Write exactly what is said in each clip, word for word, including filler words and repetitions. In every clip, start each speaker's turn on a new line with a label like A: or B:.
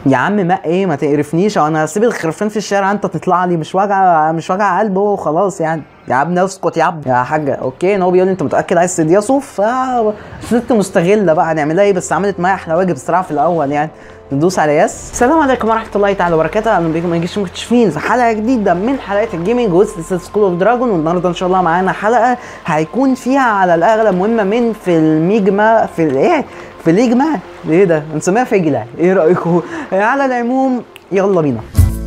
A: يا عم ما ايه ما تقرفنيش، انا هسيب الخرفان في الشارع انت تطلع لي؟ مش وجع مش وجع قلب هو خلاص يعني. يا ابني اسكت يا عم يا حاجه. اوكي ان هو بيقول لي انت متاكد عايز تديها صوف؟ ست مستغله بقى، هنعملها ايه؟ بس عملت معايا احلى واجب الصراحه في الاول يعني. ندوس على يس. السلام عليكم ورحمه الله تعالى وبركاته، اهلا بيكم يا مكتشفين في حلقه جديده من حلقات الجيمنج وسط سكول اوف دراجون. والنهارده ان شاء الله معانا حلقه هيكون فيها على الاغلب مهمه من في الميجما في الايه في ليجما ايه ده بنسميها فجله، ايه رايكم؟ على العموم يلا بينا.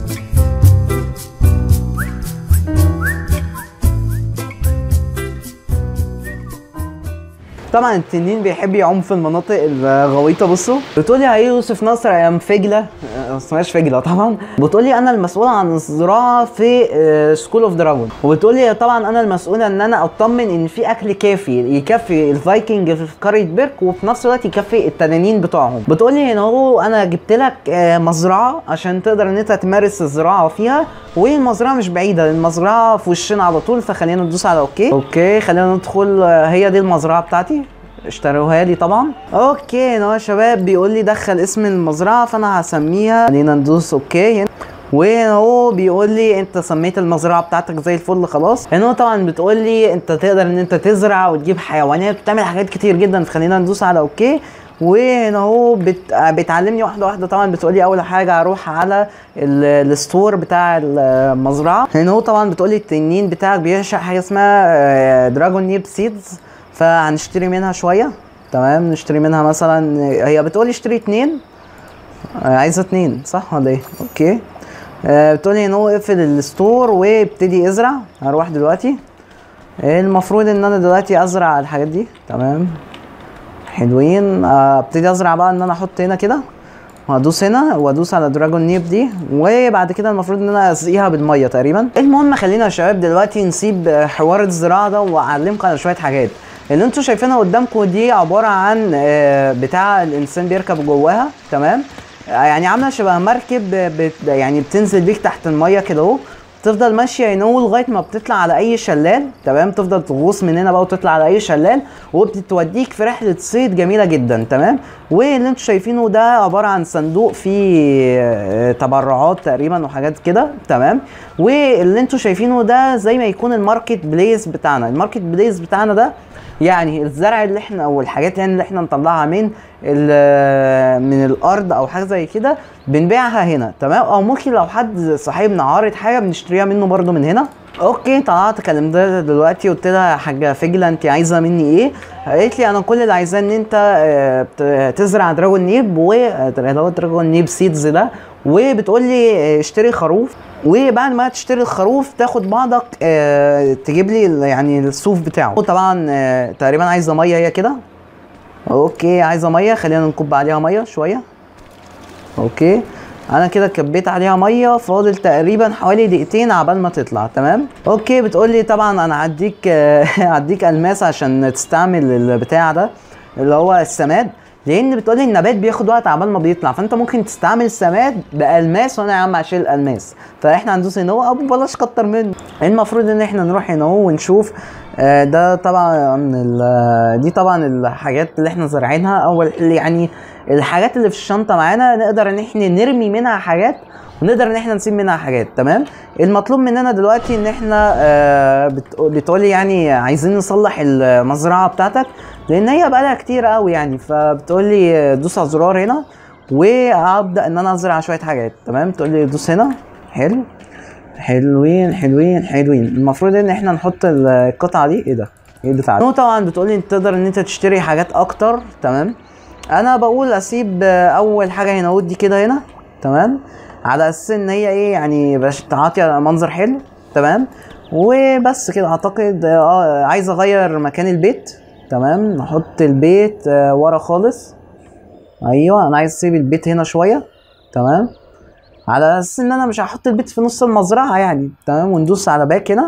A: طبعا التنين بيحب يعوم في المناطق الغويطه. بصوا بتقولي هي يوسف نصر ايام فجله، ما اسمهاش فجله طبعا. بتقولي انا المسؤوله عن الزراعه في سكول اوف دراجون، وبتقولي طبعا انا المسؤوله ان انا اطمن ان في اكل كافي يكفي الفايكنج في قريه بيرك، وفي نفس الوقت يكفي التنانين بتوعهم. بتقولي هنا هو انا جبت لك مزرعه عشان تقدر ان انت تمارس الزراعه فيها، والمزرعه مش بعيده، المزرعه في وشنا على طول. فخلينا ندوس على اوكي. اوكي خلينا ندخل. هي دي المزرعه بتاعتي، اشتروها لي طبعا. اوكي هو شباب بيقول لي دخل اسم المزرعه، فانا هسميها. خلينا ندوس اوكي. وهنا هو بيقول لي انت سميت المزرعه بتاعتك زي الفل خلاص. هنا هو طبعا بتقول لي انت تقدر ان انت تزرع وتجيب حيوانات وتعمل حاجات كتير جدا. فخلينا ندوس على اوكي. وهنا هو بت... بتعلمني واحده واحده. طبعا بتقولي اول حاجه اروح على الستور بتاع المزرعه. هنا هو طبعا بتقولي التنين بتاعك بيعشق حاجه اسمها دراجون نيب سيدز، فهنشتري منها شويه. تمام نشتري منها مثلا، هي بتقولي اشتري اتنين، عايزه اتنين صح ولا ايه؟ اوكي. آه بتقولي ان هو اقفل الستور وابتدي ازرع. هروح دلوقتي. المفروض ان انا دلوقتي ازرع الحاجات دي. تمام حلوين. ابتدي ازرع بقى ان انا احط هنا كده، وهدوس هنا وادوس على دراجون نيب دي، وبعد كده المفروض ان انا اسقيها بالميه تقريبا. المهم خلينا يا شباب دلوقتي نسيب حوار الزراعه ده واعلمكم على شويه حاجات. اللي انتوا شايفينها قدامكم دي عباره عن بتاع الانسان بيركب جواها. تمام يعني عامله شبه مركب بت يعني بتنزل بيك تحت الميه كده اهو، تفضل ماشيه ينو لغايه ما بتطلع على اي شلال. تمام تفضل تغوص من هنا بقى وتطلع على اي شلال، وبتوديك في رحله صيد جميله جدا. تمام واللي انتوا شايفينه ده عباره عن صندوق فيه تبرعات تقريبا وحاجات كده. تمام واللي انتوا شايفينه ده زي ما يكون الماركت بليس بتاعنا. الماركت بليس بتاعنا ده يعني الزرع اللي احنا او الحاجات يعني اللي احنا نطلعها من من الارض او حاجه زي كده بنبيعها هنا. تمام او ممكن لو حد صاحبنا عارض حاجه بنشتريها منه برده من هنا. اوكي طلعت كلمتها دلوقتي قلت لها يا حاجه فجله انت عايزه مني ايه؟ قالت لي انا كل اللي عايزاه ان انت تزرع دراجون نيب و دراجون نيب سيدز ده، وبتقول لي اشتري خروف، وبعد ما تشتري الخروف تاخد بعضك اه تجيب لي يعني الصوف بتاعه. وطبعا اه تقريبا عايزه ميه هي كده. اوكي عايزه ميه، خلينا نكب عليها ميه شويه. اوكي انا كده كبيت عليها ميه، فاضل تقريبا حوالي دقيقتين عبال ما تطلع. تمام اوكي بتقول لي طبعا انا هديك هديك الماس عشان تستعمل البتاع ده اللي هو السماد، لان بتقولي النبات بياخد وقت عبال ما بيطلع، فانت ممكن تستعمل السماد بالماس، وانا يا عم هشيل الالماس. فاحنا هندوس هنا اهو، ابو بلاش كتر منه. المفروض ان احنا نروح هنا اهو ونشوف. آه ده طبعا دي طبعا الحاجات اللي احنا زارعينها، او يعني الحاجات اللي في الشنطه معانا نقدر ان احنا نرمي منها حاجات ونقدر ان احنا نسيب منها حاجات. تمام المطلوب مننا دلوقتي ان احنا آه بتقولي يعني عايزين نصلح المزرعه بتاعتك لان هي بقالها كتير قوي يعني. فبتقولي دوس على الزرار هنا وابدا ان انا ازرع شويه حاجات. تمام تقولي دوس هنا. حلو حلوين حلوين حلوين. المفروض ان احنا نحط القطعه دي. ايه ده ايه بتاعتي؟ طبعا بتقولي انت تقدر ان انت تشتري حاجات اكتر. تمام انا بقول اسيب اول حاجه هنا ودي كده هنا. تمام على اساس ان هي ايه يعني باش تعطي منظر حلو. تمام وبس كده اعتقد. اه عايز اغير مكان البيت. تمام نحط البيت آه ورا خالص. ايوه انا عايز اسيب البيت هنا شويه. تمام على اساس ان انا مش هحط البيت في نص المزرعه يعني. تمام وندوس على باك هنا،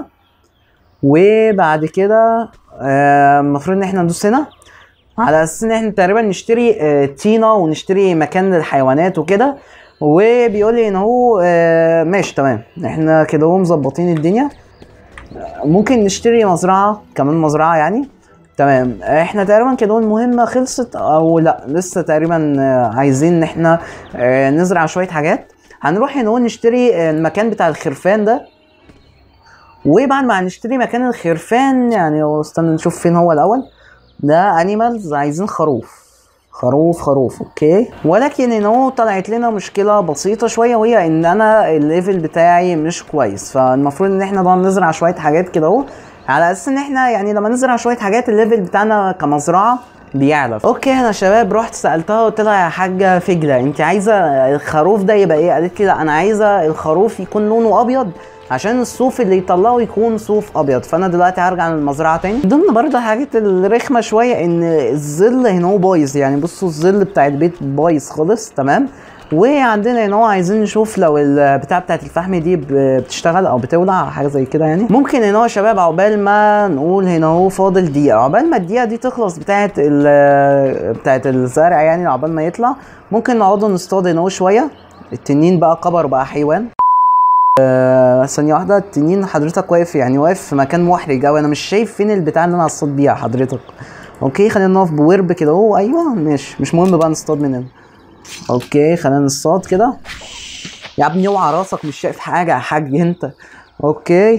A: وبعد كده المفروض آه ان احنا ندوس هنا على اساس ان احنا تقريبا نشتري آه طينه ونشتري مكان للحيوانات وكده. وبيقول لي ان هو آه ماشي تمام احنا كده هو مظبطين الدنيا. ممكن نشتري مزرعه كمان، مزرعه يعني. تمام. احنا تقريبا كده المهمة خلصت او لا لسه تقريبا. آه، عايزين ان احنا آه، نزرع شوية حاجات. هنروح هنا نشتري آه، المكان بتاع الخرفان ده، وبعد ما هنشتري مكان الخرفان يعني استنى نشوف فين هو الاول. ده انيمالز، عايزين خروف خروف خروف اوكي. ولكن هنا هو طلعت لنا مشكله بسيطه شويه، وهي ان انا الليفل بتاعي مش كويس. فالمفروض ان احنا طبعا نزرع شويه حاجات كده اهو، على اساس ان احنا يعني لما نزرع شويه حاجات الليفل بتاعنا كمزرعه بيعلى. اوكي انا شباب رحت سالتها قلت لها يا حاجه فجله انت عايزه الخروف ده يبقى ايه؟ قالت لي لا انا عايزه الخروف يكون لونه ابيض عشان الصوف اللي يطلعه يكون صوف ابيض. فانا دلوقتي هرجع للمزرعه تاني. من ضمن برضه الحاجات الرخمه شويه ان الظل هنا هو بايظ، يعني بصوا الظل بتاع البيت بايظ خالص تمام. وعندنا هنا هو عايزين نشوف لو البتاع بتاعت الفحم دي بتشتغل او بتولع حاجه زي كده يعني. ممكن هنا هو يا شباب عقبال ما نقول هنا هو فاضل دقيقه، عقبال ما الدقيقه دي تخلص بتاعت بتاعت الزرع يعني، عقبال ما يطلع ممكن نقعدوا نصطاد هنا هو شويه. التنين بقى كبر بقى حيوان. آه ثانية واحدة، التنين حضرتك واقف يعني واقف في مكان محرج اوي، انا مش شايف فين البتاع اللي انا هصطاد بيها حضرتك. اوكي خلينا نقف بورب كده اهو. ايوه ماشي مش مهم بقى نصطاد من هنا. اوكي خلينا نصطاد كده. يا ابني اوعى راسك مش شايف حاجة يا حاج انت. اوكي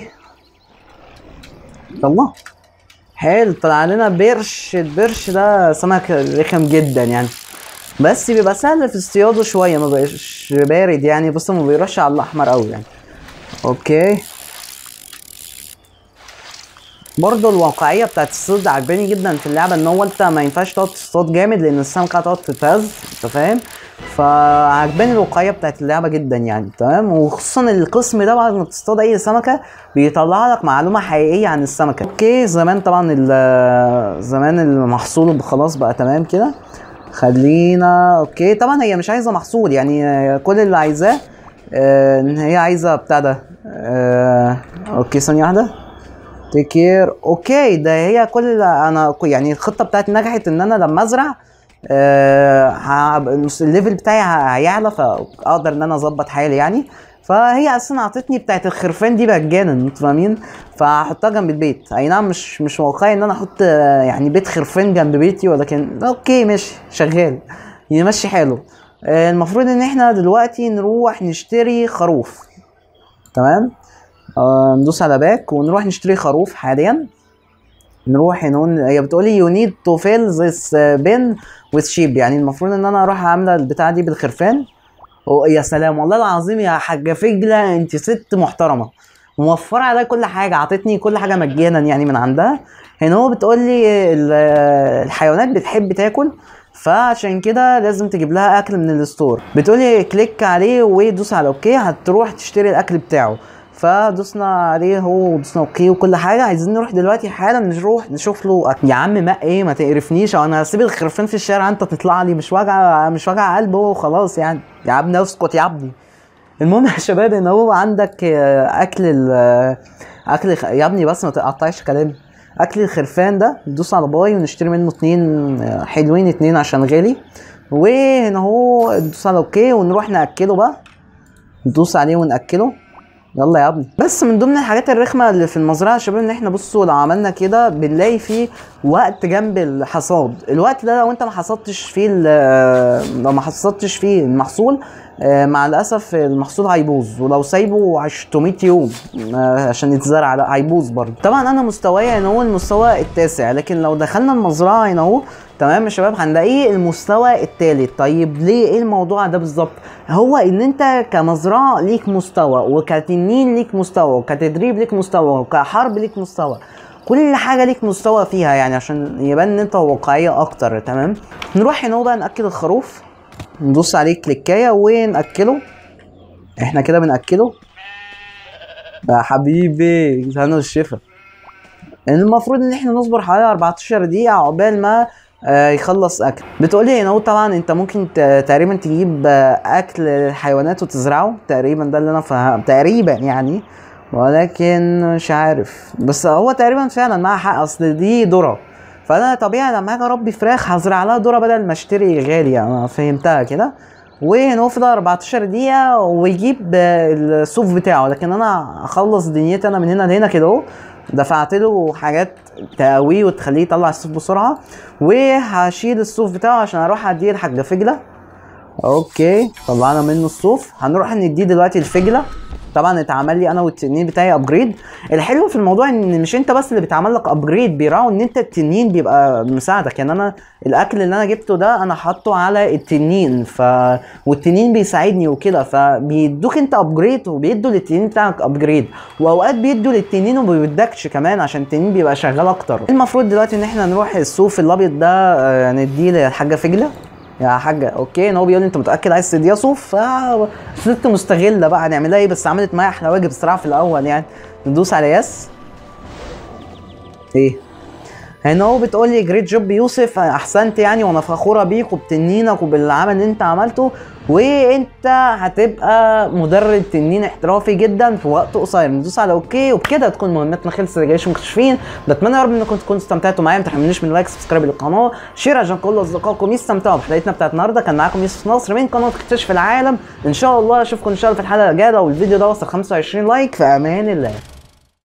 A: يلا حلو طلع لنا بيرش. البرش ده سمك رخم جدا يعني، بس بيبقى سهل في اصطياده شوية، ما بقاش بارد يعني. بص ما بيروحش على الاحمر اوي يعني. اوكي برضه الواقعيه بتاعت الصيد عجباني جدا في اللعبه، ان هو انت ما ينفعش تقعد تصطاد جامد لان السمكه هتقعد تتهز انت فاهم. فعجباني الواقعيه بتاعت اللعبه جدا يعني تمام. وخصوصا القسم ده بعد ما تصطاد اي سمكه بيطلع لك معلومه حقيقيه عن السمكه. اوكي زمان طبعا زمان المحصول خلاص بقى تمام كده. خلينا اوكي طبعا هي مش عايزه محصول يعني، كل اللي عايزاه ان هي عايزه بتاع ده. اه اوكي ثانيه واحده تيك كير. اوكي ده هي كل انا يعني الخطه بتاعتي نجحت ان انا لما ازرع آه الليفل بتاعي هيعلى فاقدر ان انا اظبط حالي يعني. فهي اصلا اعطتني بتاعت الخرفان دي بتجنن انتوا فاهمين. فهحطها جنب البيت. اي نعم مش مش واقعي ان انا احط يعني بيت خرفان جنب بيتي، ولكن اوكي ماشي شغال يمشي حاله. آه المفروض ان احنا دلوقتي نروح نشتري خروف تمام. آه ندوس على باك ونروح نشتري خروف حاليا. نروح هنا هي بتقولي يو نيد تو فيل ذس بين وذ شيب، يعني المفروض ان انا اروح اعمل البتاعه دي بالخرفان. يا سلام والله العظيم يا حاجه فجله انت ست محترمه موفره عليا كل حاجه، عطتني كل حاجه مجانا يعني من عندها. هنا هو بتقولي الحيوانات بتحب تاكل فعشان كده لازم تجيب لها اكل من الستور. بتقولي كليك عليه ودوس على اوكي هتروح تشتري الاكل بتاعه. فدوسنا عليه هو ودوسنا اوكي وكل حاجه. عايزين نروح دلوقتي حالا نروح نشوف له أكل. يا عم ما ايه ما تقرفنيش او انا هسيب الخرفان في الشارع انت تطلع لي مش وجع مش وجع قلب هو خلاص يعني. يا ابني اسكت يا ابني. المهم يا شباب ان هو عندك اكل ال اكل يا ابني بس ما تقطعش كلامي. اكل الخرفان ده ندوس على باي ونشتري منه اتنين حلوين اتنين عشان غالي. وهنا هو ندوس على اوكي ونروح ناكله بقى. ندوس عليه وناكله يلا يا ابني. بس من ضمن الحاجات الرخمه اللي في المزرعه يا شباب ان احنا بصوا لو عملنا كده بنلاقي فيه وقت جنب الحصاد. الوقت ده لو انت ما حصدتش فيه لو ما حصدتش فيه المحصول مع الاسف المحصول هيبوظ، ولو سايبه ستمية يوم عشان يتزرع هيبوظ برضه. طبعا انا مستواي هنا هو المستوى التاسع، لكن لو دخلنا المزرعه هنا اهو تمام يا شباب هنلاقيه المستوى الثالث. طيب ليه ايه الموضوع ده بالظبط؟ هو ان انت كمزرعه ليك مستوى، وكتنين ليك مستوى، وكتدريب ليك مستوى، وكحرب ليك مستوى، كل حاجه ليك مستوى فيها يعني عشان يبان ان انت واقعيه اكتر تمام. نروح هنا بقى ناكل الخروف. ندوس عليه كليكايه وناكله. احنا كده بناكله يا حبيبي هنا الشفا. المفروض ان احنا نصبر حوالي اربعتاشر دقيقه عقبال ما آه يخلص اكل. بتقولي هنا طبعا انت ممكن تقريبا تجيب آه اكل الحيوانات وتزرعه تقريبا، ده اللي انا فهم تقريبا يعني، ولكن مش عارف. بس هو تقريبا فعلا معاه حق اصل دي ذره، فانا طبيعي لما اجي اربي فراخ هزرع لها ذره بدل ما اشتري غالي. انا فهمتها كده. وهنا هو فضل اربعتاشر دقيقه ويجيب آه الصوف بتاعه، لكن انا اخلص دنيتي انا من هنا لهنا كده اهو. دفعت له حاجات تقويه وتخليه يطلع الصوف بسرعه، وهشيل الصوف بتاعه عشان اروح اديه لحاجه فجله. اوكي طلعنا منه الصوف، هنروح نديه دلوقتي الفجله. طبعا اتعمل لي انا والتنين بتاعي ابجريد. الحلو في الموضوع ان مش انت بس اللي بيتعمل لك ابجريد، بيراعوا ان انت التنين بيبقى مساعدك. يعني انا الاكل اللي انا جبته ده انا حاطه على التنين، ف والتنين بيساعدني وكده، فبيدوك انت ابجريد وبيدوا للتنين بتاعك ابجريد، واوقات بيدوا للتنين وما بيدكش كمان عشان التنين بيبقى شغال اكتر. المفروض دلوقتي ان احنا نروح الصوف الابيض ده نديه للحاجه فجله. يا حاجه اوكي، ان هو بيقول لي انت متاكد عايز تديها صوف؟ ف ست مستغله بقى، هنعملها ايه؟ بس عملت معايا احلى واجب الصراحه في الاول. يعني ندوس على يس. ايه هنا هو بتقول لي جريت جوب يوسف، احسنت يعني، وانا فخوره بيك وبتنينك وبالعمل اللي انت عملته، وانت هتبقى مدرب تنين احترافي جدا في وقت قصير. ندوس على اوكي، وبكده تكون مهمتنا خلصت. رجاليش مكتشفين، بتمنى يا رب انكم تكونوا استمتعتوا معايا. ما تحرمونيش من لايك سبسكرايب للقناه، شير عشان كل اصدقائكم يستمتعوا بحلقتنا بتاعت النهارده. كان معاكم يوسف نصر من قناه اكتشف العالم. ان شاء الله اشوفكم ان شاء الله في الحلقه الجايه. لو الفيديو ده وصل خمسة وعشرين لايك، في امان الله.